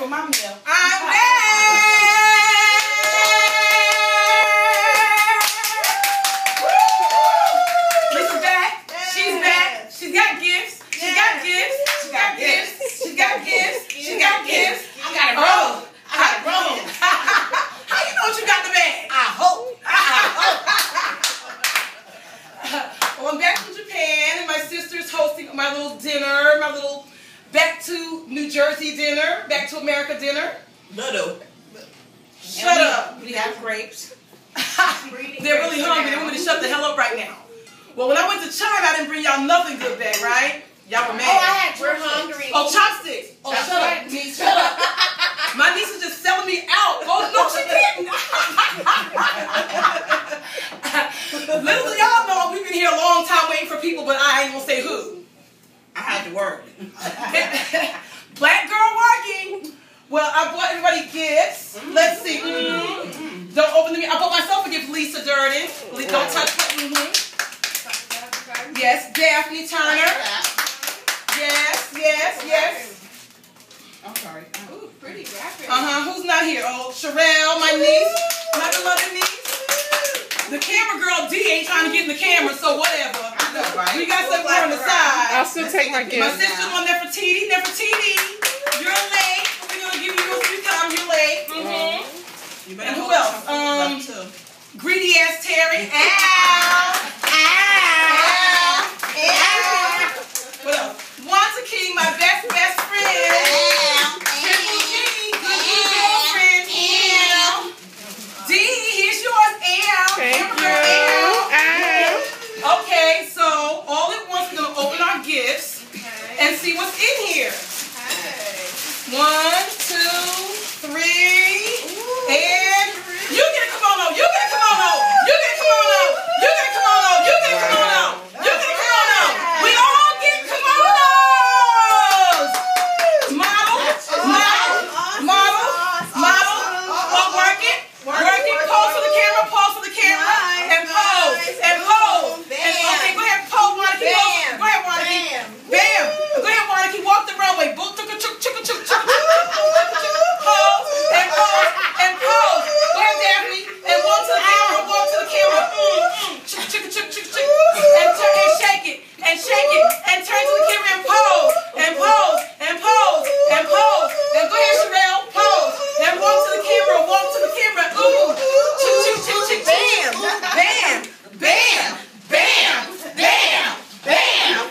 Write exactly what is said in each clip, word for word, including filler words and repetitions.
for my meal. I'm back! Lisa's back. She's back. She's got gifts. She got gifts. She got gifts. She got gifts. She got gifts. I got it Oh, wrong. I got it wrong. How you know what you got in the bag? I hope. Well, I'm back from Japan, and my sister's hosting my little dinner, my little back to New Jersey dinner, back to America dinner. Little. Shut we, up. We have grapes. They're really hungry. They want me to shut the hell up right now. Well, when I went to China, I didn't bring y'all nothing good back, right? Y'all were mad. Oh, I had We're chopsticks. hungry. Oh, chopsticks. Oh, That's shut right. up, niece. Shut up. My niece is just selling me out. Oh, no, she didn't. Little do y'all know, we've been here a long time waiting for people, but I ain't gonna say who. I had to work. Black girl working. Well, I bought everybody gifts. Mm-hmm. Let's see. Mm-hmm. Don't open them. I bought myself a gift, Lisa Durden. Don't touch it. Mm-hmm. Yes, Daphne Turner. Yes, yes, yes. I'm sorry. Ooh, pretty graphic. Uh-huh. Who's not here? Oh, Sherelle, my niece. My beloved niece. The camera girl D ain't trying to get in the camera, so whatever. I know, right? We got something on the side. I'll still take my My gift. sister's on Nefertiti. Nefertiti, you're late. We're going to give you a few times. You're late. Mm-hmm. You And better who hold else? some Um, food up, too. Greedy ass Terry. Ow. Ow. Ow. What else? Wanta King, my best, best friend. Triple G, good girlfriend. Ow. D, here's yours. Ow. Thank Camera you. girl. Ow. Ow. Okay, so all at once we're going to open our gifts and see what's in here. One, two, three, and you get a kimono. You get a kimono. You get a kimono. You get a kimono. You get a kimono. You get a kimono. We all get kimonos. Model, model, model, model. Oh, work it, work it. Pose for the camera. Pose for the camera. And pose. And pose. And okay, go ahead. Pose, Monica. Pose. Go ahead, Monica. Bam. Go ahead, Monica. Walk the runway. Book, chuk, chuk, chuk, chuk, chuk. Pose and pose and pose. Go ahead, Daphne, and walk to the camera. Walk to the camera. Mm, mm. Chuk, chuk, chuk, chuk, chuk. And, turn, and shake it and shake it and turn to the camera and pose and pose and pose and pose. And go ahead, Sherelle, pose and walk to the camera. Walk to the camera. Ooh, chuk, chuk, chuk, chuk, bam, bam, bam, bam, bam, bam.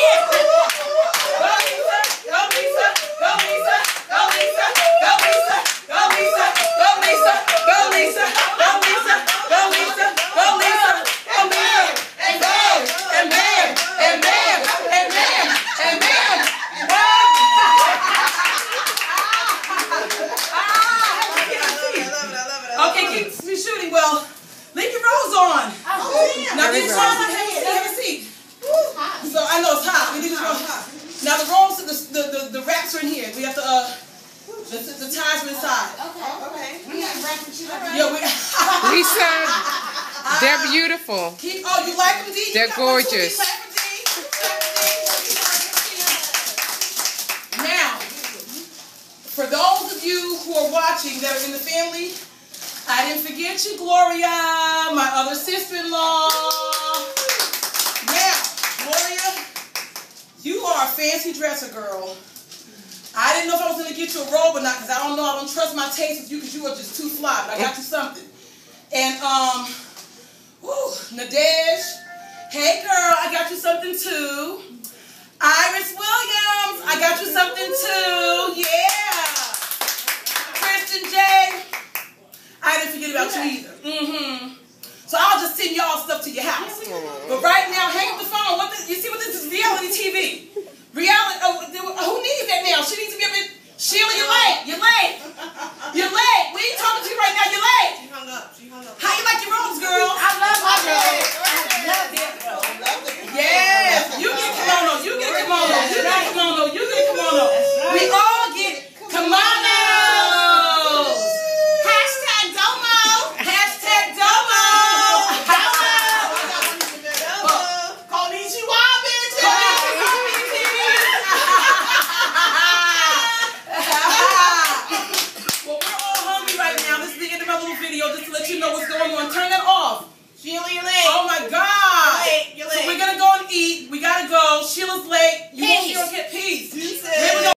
Go Lisa, go Lisa, go Lisa, go Lisa, go Lisa, go Lisa, go Lisa, go Lisa, go Lisa, go Lisa, go Lisa, go Lisa, and bam, and bam, and bam, and bam, and bam. Okay, keep me shooting. Well, leave your rose on. Now these roses, have a seat. So I know it's hot. We need to go. Now the rolls, the, the the the wraps are in here. We have to uh, the, the ties are inside. Okay. Okay. We got wrapping shit up. Yeah, we. Lisa, they're beautiful. Keep, oh, you like them, D? They're gorgeous. Now, for those of you who are watching that are in the family, I didn't forget you, Gloria, my other sister-in-law. Now, Gloria, you are a fancy dresser, girl. I didn't know if I was going to get you a robe or not because I don't know. I don't trust my taste with you because you are just too fly. But I got you something. And, um, woo, Nadej, hey, girl, I got you something, too. Iris Williams, I got you something, too. Yeah. Kristen J, I didn't forget about you either. Mm-hmm. So I'll just send y'all stuff to your house. But right now, hang up the phone. What the, you see what this is? Reality T V. Reality. Oh, who needs that now? She needs to be up in. Sheila, you're late. You're late. You're late. We ain't talking to you right now. You're late. She hung up. She hung up. How you like your robes, girl? I love my girl. Yes. You get a kimono. You get a kimono. You get a kimono. You get a kimono. We all get kimonos. Hashtag Domo. Hashtag Domo. Domo. Konnichiwa, bitches. video just to let you know what's going on. Turn it off.